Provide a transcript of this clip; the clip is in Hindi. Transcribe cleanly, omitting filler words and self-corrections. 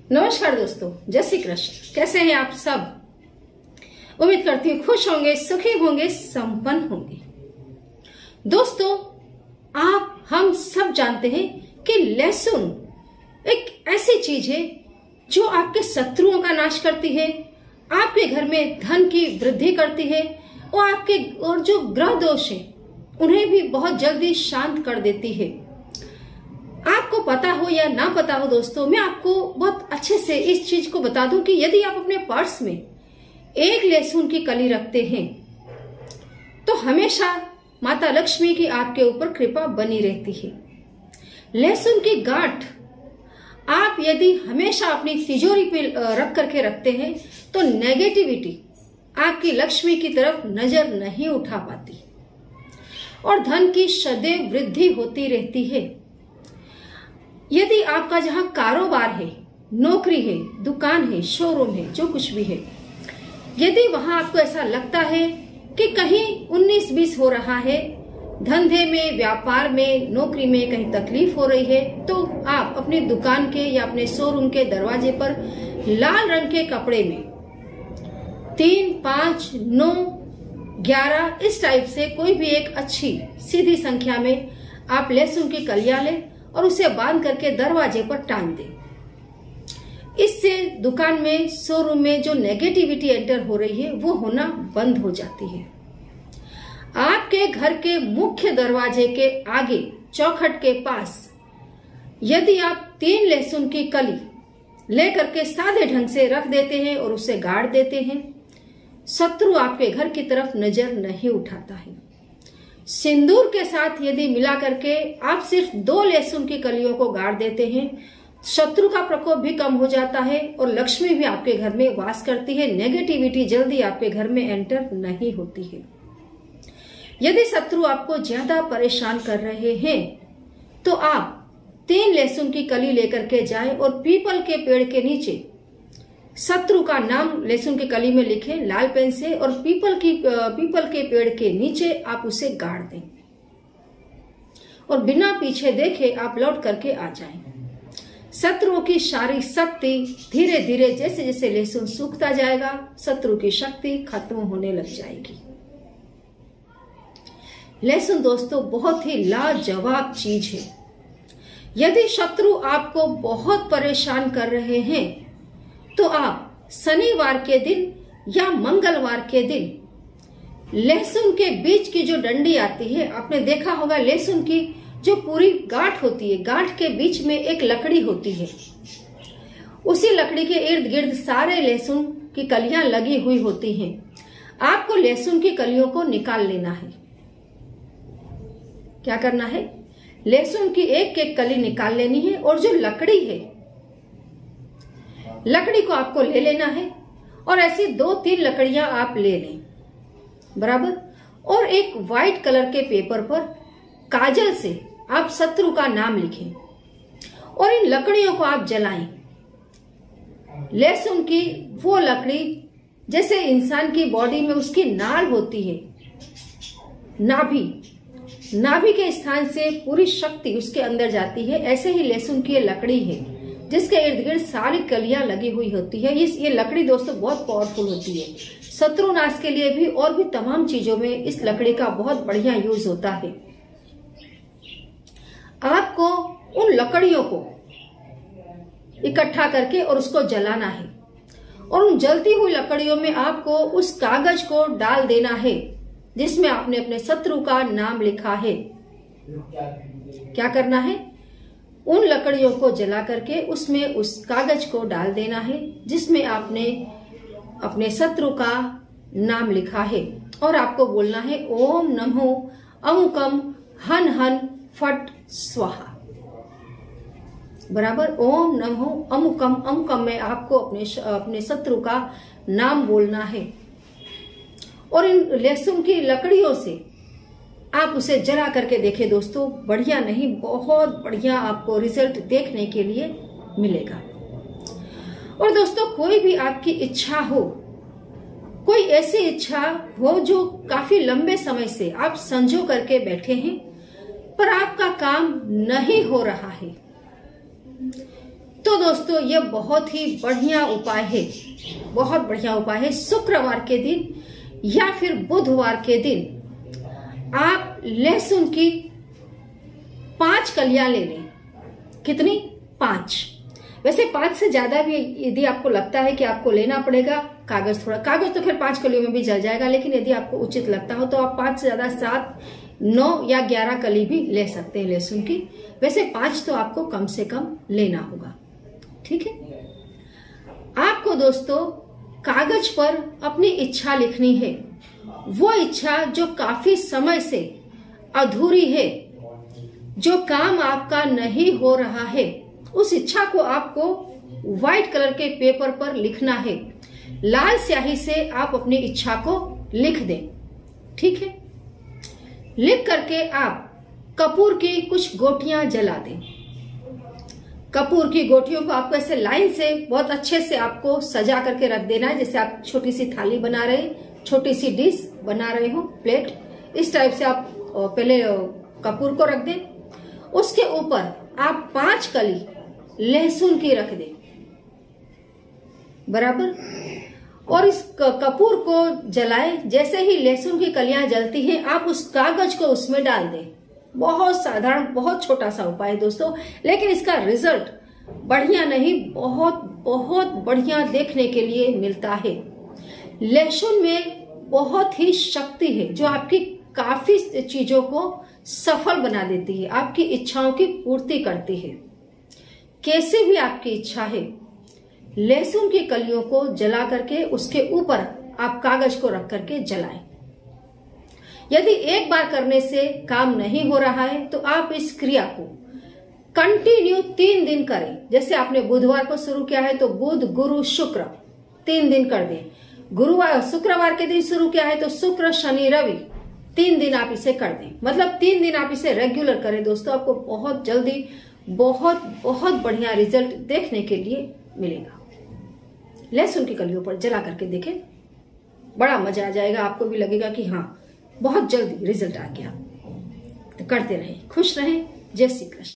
नमस्कार दोस्तों, जय श्री कृष्ण। कैसे हैं आप सब। उम्मीद करती हूँ खुश होंगे, सुखी होंगे, संपन्न होंगे। दोस्तों, हम सब जानते हैं कि लहसुन एक ऐसी चीज है जो आपके शत्रुओं का नाश करती है, आपके घर में धन की वृद्धि करती है और जो ग्रह दोष है उन्हें भी बहुत जल्दी शांत कर देती है। आपको पता हो या ना पता हो दोस्तों, मैं आपको बहुत अच्छे से इस चीज को बता दूं कि यदि आप अपने पर्स में एक लहसुन की कली रखते हैं तो हमेशा माता लक्ष्मी की आपके ऊपर कृपा बनी रहती है। लहसुन की गांठ आप यदि हमेशा अपनी तिजोरी पे रख करके रखते हैं तो नेगेटिविटी आपकी लक्ष्मी की तरफ नजर नहीं उठा पाती और धन की सदैव वृद्धि होती रहती है। यदि आपका जहां कारोबार है, नौकरी है, दुकान है, शोरूम है, जो कुछ भी है, यदि वहां आपको ऐसा लगता है कि कहीं 19-20 हो रहा है, धंधे में, व्यापार में, नौकरी में कहीं तकलीफ हो रही है, तो आप अपनी दुकान के या अपने शोरूम के दरवाजे पर लाल रंग के कपड़े में 3, 5, 9, 11 इस टाइप से कोई भी एक अच्छी सीधी संख्या में आप लहसुन की कलियां लें और उसे बांध करके दरवाजे पर टांग दें। इससे दुकान में, शोरूम में जो नेगेटिविटी एंटर हो रही है वो होना बंद हो जाती है। आपके घर के मुख्य दरवाजे के आगे चौखट के पास यदि आप 3 लहसुन की कली लेकर के सादे ढंग से रख देते हैं और उसे गाड़ देते हैं, शत्रु आपके घर की तरफ नजर नहीं उठाता है। सिंदूर के साथ यदि मिला करके आप सिर्फ 2 लहसुन की कलियों को गाड़ देते हैं, शत्रु का प्रकोप भी कम हो जाता है और लक्ष्मी भी आपके घर में वास करती है। नेगेटिविटी जल्दी आपके घर में एंटर नहीं होती है। यदि शत्रु आपको ज्यादा परेशान कर रहे हैं तो आप 3 लहसुन की कली लेकर के जाएं और पीपल के पेड़ के नीचे शत्रु का नाम लहसुन की कली में लिखें लाल पेन से और पीपल के पेड़ के नीचे आप उसे गाड़ दें और बिना पीछे देखे आप लौट करके आ जाएं। शत्रुओं की सारी शक्ति धीरे धीरे जैसे जैसे लहसुन सूखता जाएगा, शत्रु की शक्ति खत्म होने लग जाएगी। लहसुन दोस्तों बहुत ही लाजवाब चीज है। यदि शत्रु आपको बहुत परेशान कर रहे हैं तो आप शनिवार के दिन या मंगलवार के दिन लहसुन के बीच की जो डंडी आती है, आपने देखा होगा लहसुन की जो पूरी गांठ होती है, गांठ के बीच में एक लकड़ी होती है, उसी लकड़ी के इर्द गिर्द सारे लहसुन की कलियां लगी हुई होती हैं। आपको लहसुन की कलियों को निकाल लेना है। क्या करना है? लहसुन की एक कली निकाल लेनी है और जो लकड़ी है, लकड़ी को आपको ले लेना है और ऐसी 2-3 लकड़ियां आप ले लें बराबर, और एक व्हाइट कलर के पेपर पर काजल से आप शत्रु का नाम लिखें और इन लकड़ियों को आप जलाएं। लहसुन की वो लकड़ी जैसे इंसान की बॉडी में उसकी नाल होती है, नाभि के स्थान से पूरी शक्ति उसके अंदर जाती है, ऐसे ही लहसुन की ये लकड़ी है जिसके इर्द गिर्द सारी कलियां लगी हुई होती है। ये लकड़ी दोस्तों बहुत पावरफुल होती है। शत्रु नाश के लिए भी और भी तमाम चीजों में इस लकड़ी का बहुत बढ़िया यूज होता है। आपको उन लकड़ियों को इकट्ठा करके और उसको जलाना है और उन जलती हुई लकड़ियों में आपको उस कागज को डाल देना है जिसमें आपने अपने शत्रु का नाम लिखा है। क्या करना है? उन लकड़ियों को जला करके उसमें उस कागज को डाल देना है जिसमें आपने अपने शत्रु का नाम लिखा है और आपको बोलना है ओम नमो अमुकम हन हन फट स्वाहा। बराबर, ओम नमो अमुकम में आपको अपने शत्रु का नाम बोलना है और इन लहसुन की लकड़ियों से आप उसे जला करके देखें दोस्तों। बढ़िया नहीं, बहुत बढ़िया आपको रिजल्ट देखने के लिए मिलेगा। और दोस्तों, कोई भी आपकी इच्छा हो, कोई ऐसी इच्छा हो जो काफी लंबे समय से आप संजो करके बैठे हैं पर आपका काम नहीं हो रहा है, तो दोस्तों ये बहुत ही बढ़िया उपाय है, बहुत बढ़िया उपाय है। शुक्रवार के दिन या फिर बुधवार के दिन आप लहसुन की 5 कलियां ले लें। कितनी? 5। वैसे 5 से ज्यादा भी यदि आपको लगता है कि आपको लेना पड़ेगा, कागज तो खैर 5 कलियों में भी जल जाएगा, लेकिन यदि आपको उचित लगता हो तो आप 5 से ज्यादा 7, 9 या 11 कली भी ले सकते हैं लहसुन की। वैसे 5 तो आपको कम से कम लेना होगा, ठीक है। आपको दोस्तों कागज पर अपनी इच्छा लिखनी है, वो इच्छा जो काफी समय से अधूरी है, जो काम आपका नहीं हो रहा है, उस इच्छा को आपको व्हाइट कलर के पेपर पर लिखना है। लाल स्याही से आप अपनी इच्छा को लिख दें, ठीक है। लिख करके आप कपूर की कुछ गोटियां जला दें। कपूर की गोटियों को आपको ऐसे लाइन से बहुत अच्छे से आपको सजा करके रख देना है, जैसे आप छोटी सी थाली बना रहे, छोटी सी डिश बना रहे हो, प्लेट, इस टाइप से आप पहले कपूर को रख दें। उसके ऊपर आप 5 कली लहसुन की रख दें, बराबर। और इस कपूर को जलाएं। जैसे ही लहसुन की कलियां जलती हैं, आप उस कागज को उसमें डाल दें। बहुत साधारण, बहुत छोटा सा उपाय है दोस्तों, लेकिन इसका रिजल्ट बढ़िया नहीं, बहुत बहुत बढ़िया देखने के लिए मिलता है। लहसुन में बहुत ही शक्ति है जो आपकी काफी चीजों को सफल बना देती है, आपकी इच्छाओं की पूर्ति करती है। कैसे भी आपकी इच्छा है, लहसुन की कलियों को जला करके उसके ऊपर आप कागज को रख करके जलाएं। यदि एक बार करने से काम नहीं हो रहा है तो आप इस क्रिया को कंटिन्यू 3 दिन करें। जैसे आपने बुधवार को शुरू किया है तो बुध, गुरु, शुक्र 3 दिन कर दें। शुक्रवार के दिन शुरू किया है तो शुक्र, शनि, रवि 3 दिन आप इसे कर दें। मतलब 3 दिन आप इसे रेगुलर करें दोस्तों, आपको बहुत जल्दी बहुत बहुत बढ़िया रिजल्ट देखने के लिए मिलेगा। लहसुन की कलियों पर जला करके देखें, बड़ा मजा आ जाएगा, आपको भी लगेगा कि हाँ बहुत जल्दी रिजल्ट आ गया। तो करते रहें, खुश रहें। जय श्री कृष्ण।